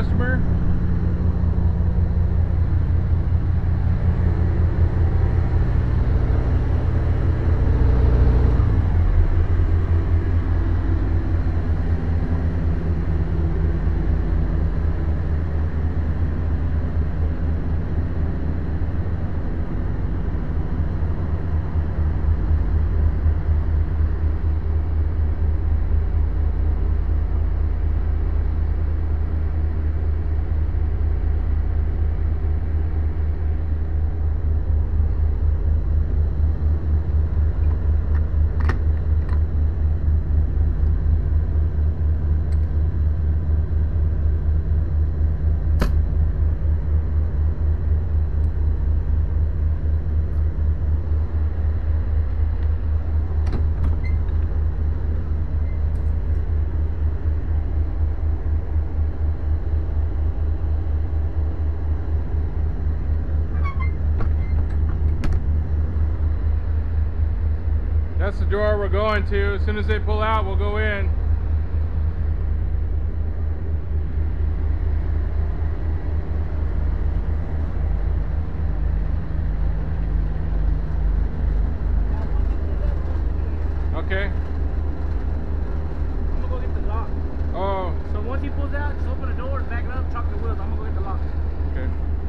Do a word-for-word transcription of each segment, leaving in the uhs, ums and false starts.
customer. That's the door we're going to. As soon as they pull out, we'll go in. Okay. I'm gonna go get the lock. Oh. So once he pulls out, just open the door and back it up, chuck the wheels. I'm gonna go get the lock. Okay.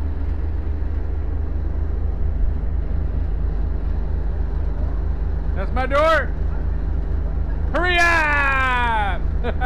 That's my door. Hurry up!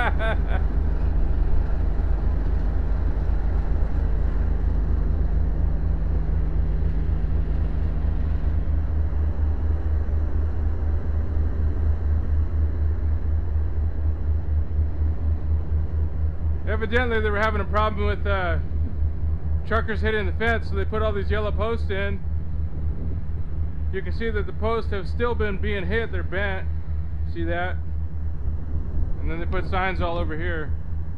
Evidently, they were having a problem with uh, truckers hitting the fence, so they put all these yellow posts in. You can see that the posts have still been being hit. They're bent. See that? And then they put signs all over here.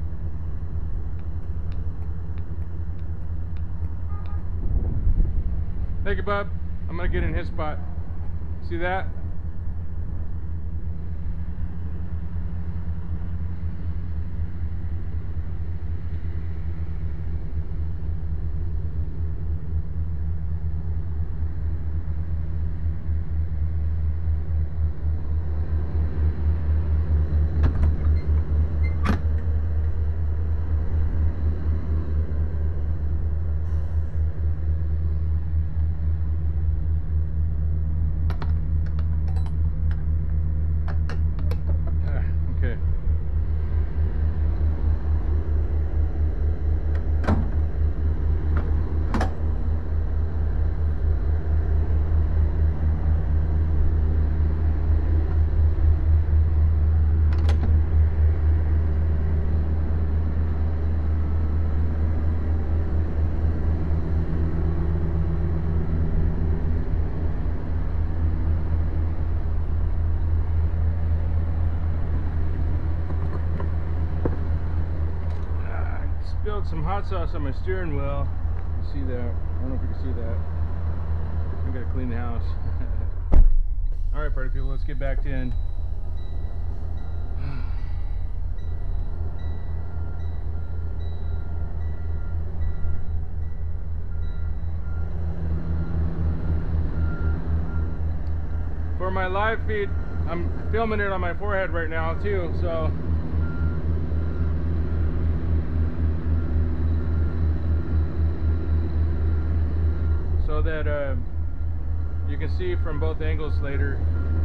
Thank you, bub. I'm gonna get in his spot. See that? Some hot sauce on my steering wheel. You see that? I don't know if you can see that. I gotta clean the house. Alright, party people, let's get back in. For my live feed, I'm filming it on my forehead right now too, so so that uh, you can see from both angles later.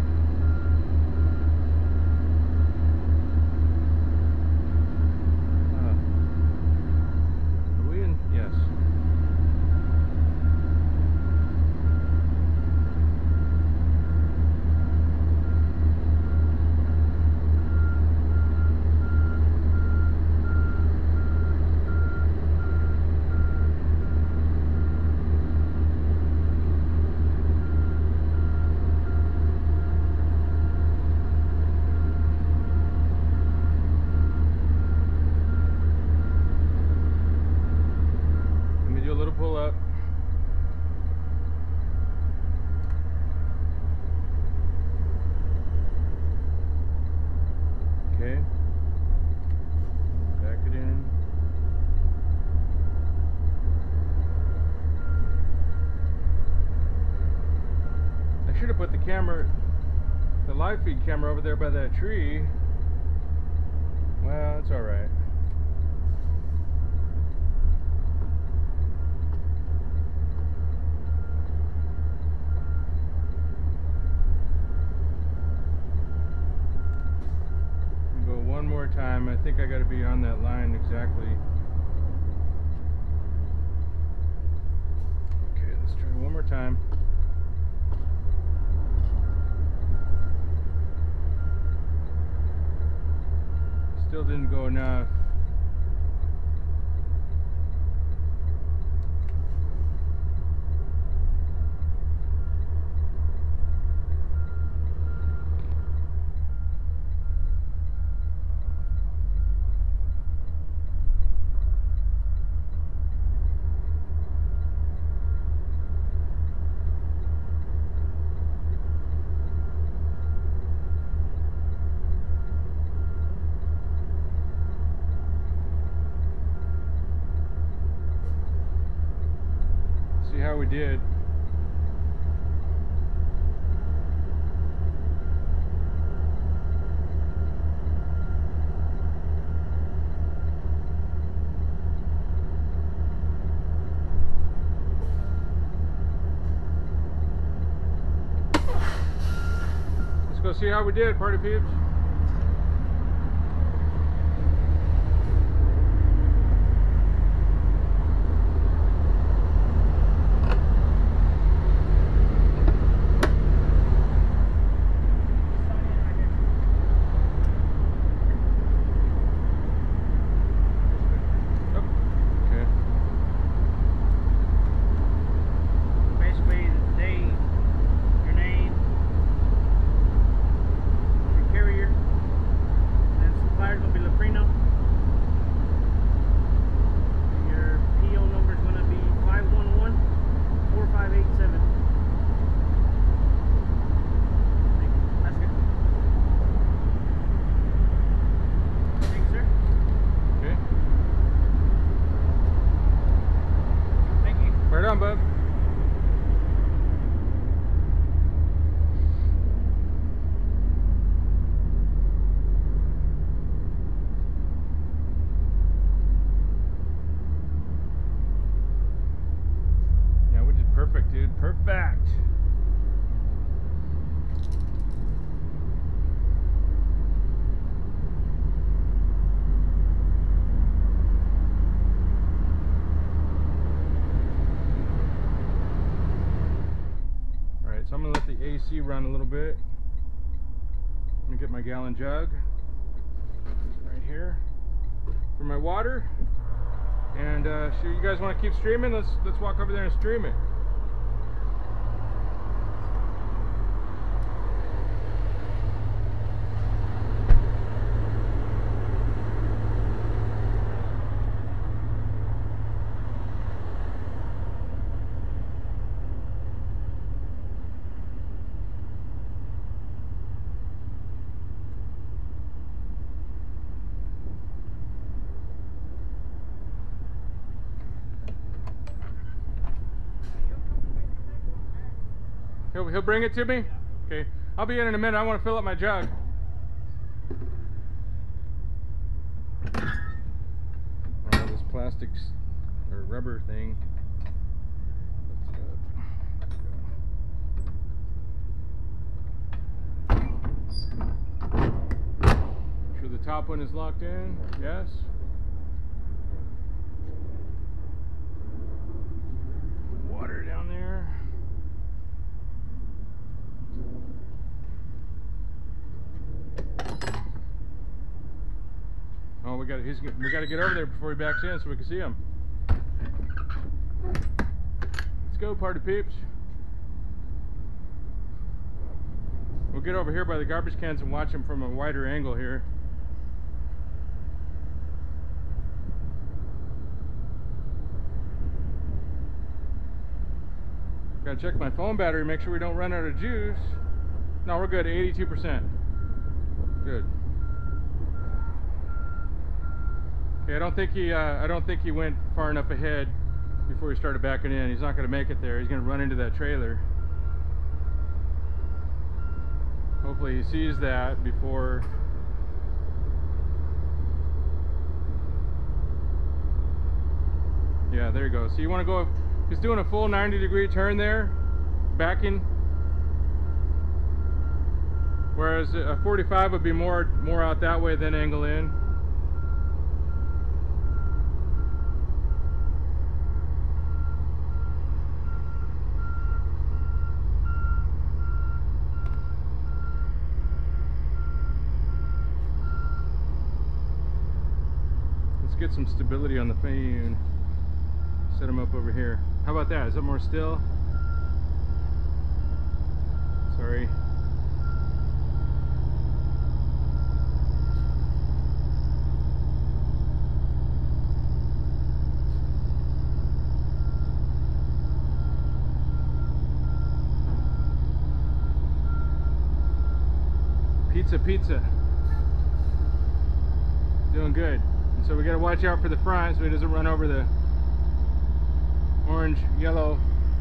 Uh, are we in? Yes. feed camera over there by that tree. Well, it's alright. Go one more time. I think I got to be on that line exactly. Okay, let's try one more time. Still didn't go enough. See how we did. Let's go see how we did, party peeps. Right on, bud. Yeah, we did perfect, dude. Perfect. So I'm going to let the A C run a little bit. I'm going to get my gallon jug right here for my water. And uh, so you guys want to keep streaming? Let's let's walk over there and stream it. He'll, he'll bring it to me? Okay. I'll be in in a minute. I want to fill up my jug. Oh, this plastic or rubber thing. Sure the top one is locked in? Yes. Water down there. Oh, we got he's we got to get over there before he backs in so we can see him. Let's go, party peeps. We'll get over here by the garbage cans and watch him from a wider angle here. Gotta check my phone battery, make sure we don't run out of juice. No, we're good, eighty-two percent. Good. Okay, I don't think he uh, I don't think he went far enough ahead before he started backing in. He's not gonna make it there. He's gonna run into that trailer. Hopefully he sees that before. Yeah, there you go. So you want to go, he's doing a full ninety degree turn there, backing. Whereas a forty-five would be more more out that way than angle in. Let's get some stability on the fan. Set them up over here. How about that? Is that more still? Sorry. Pizza, pizza. Doing good. So we got to watch out for the front so he doesn't run over the orange, yellow.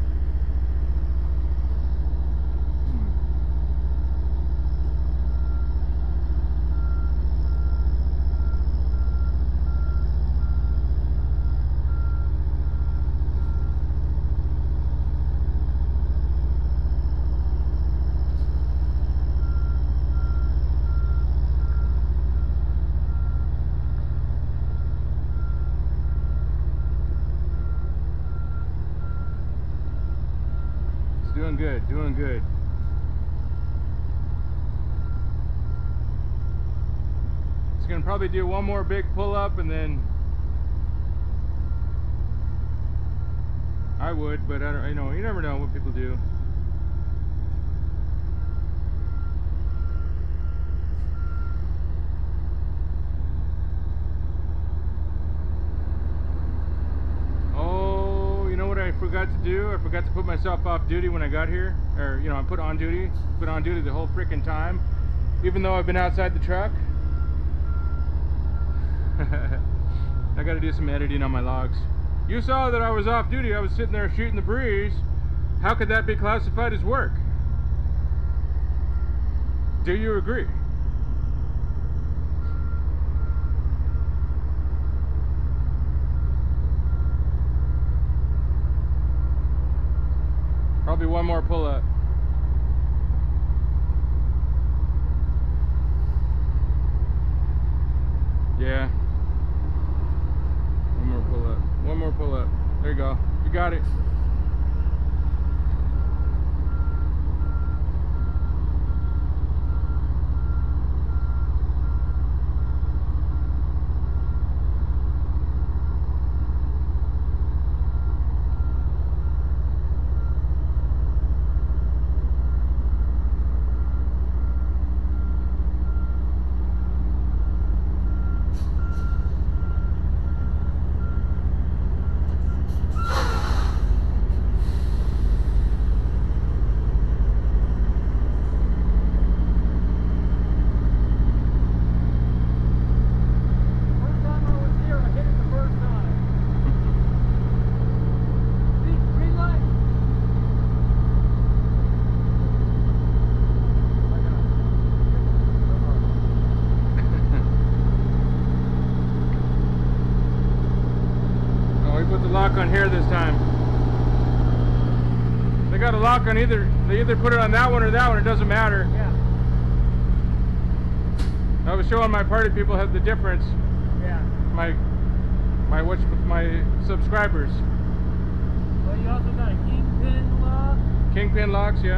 Doing good, doing good. It's gonna probably do one more big pull up and then I would, but I don't, you know, you never know what people do. I forgot to do. I forgot to put myself off duty when I got here, or you know, I put on duty, put on duty the whole freaking time, even though I've been outside the truck. I got to do some editing on my logs. You saw that I was off duty. I was sitting there shooting the breeze. How could that be classified as work? Do you agree? Probably one more pull up. Yeah. One more pull up. One more pull up. There you go. You got it. Lock on here this time. They got a lock on either. They either put it on that one or that one. It doesn't matter. Yeah. I was showing my party people have the difference. Yeah. My my which my subscribers. Well, you also got a kingpin lock. Kingpin locks, yeah.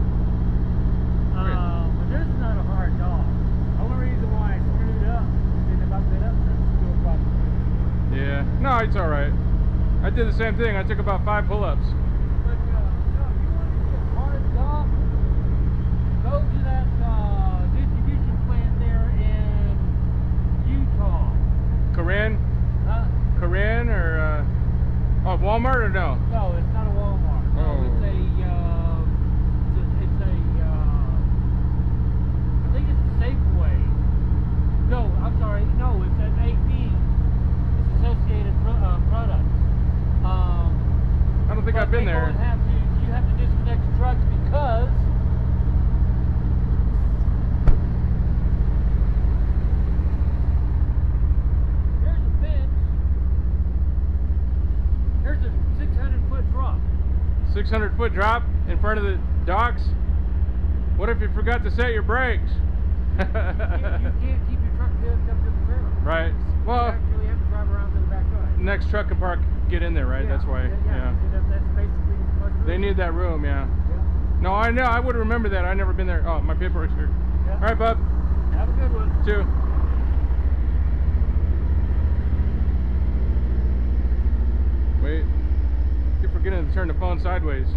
Uh, but this is not a hard dog. The only reason why I screwed up is about that up since two o'clock. Yeah. No, it's all right. I did the same thing. I took about five pull-ups. But uh, no, you want to see a hard dog? Go to that uh, distribution plant there in Utah. Corinne? Huh? Corinne or uh, oh, Walmart or no? No, it's not a Walmart. No, Oh. it's a. Uh, it's a. It's a uh, I think it's a Safeway. No, I'm sorry. No, it's an A P. It's Associated Pro, uh, Products. Um, I don't think I've been there. Have to, you have to disconnect the trucks because six hundred foot drop in front of the docks. What if you forgot to set your brakes? You can't, you can't keep your truck hooked up to the trailer. Right. Well, you actually have to drive around to the back side. next truck can park, get in there, right? Yeah, That's why. Yeah. yeah. Yeah. That, that's basically as much room. They need that room, yeah. Yeah. No, I know. I would remember that. I've never been there. Oh, my paperwork's here. Yeah. All right, bub. Have a good one. Two. Wait. Keep forgetting to turn the phone sideways.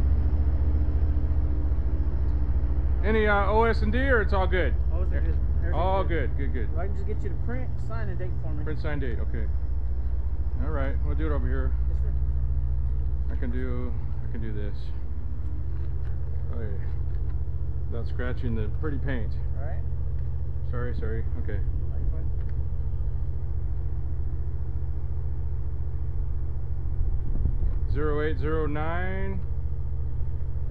Any uh, O S and D, or it's all good? Oh, is it good? Everything's All good. Good, good. If I can just get you to print, sign, and date for me. Print, sign, date. Okay. All right. We'll do it over here. Yes, sir. I can do. I can do this. Oh yeah. Without scratching the pretty paint. All right. Sorry. Sorry. Okay. Are you fine? Zero eight zero nine. Yes,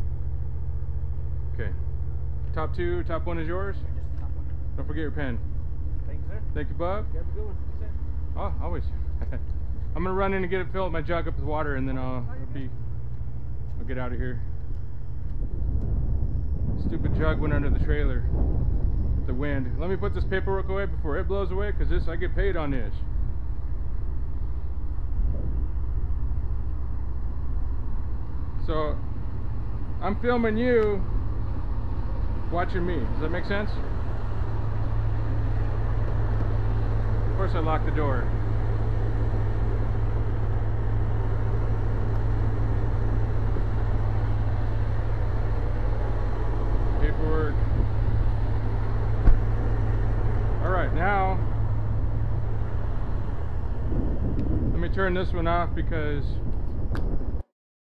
sir. Okay. Top two. Top one is yours. Just the top one. Don't forget your pen. Thank you, sir. Thank you, bub. You have a good one. Yes, sir. Oh, always. I'm gonna run in and get it filled my jug up with water, and then I'll, I'll be. I'll get out of here. Stupid jug went under the trailer. The wind. Let me put this paperwork away before it blows away, because this I get paid on this. So I'm filming you watching me. Does that make sense? Of course I locked the door. Paperwork. Alright, now let me turn this one off because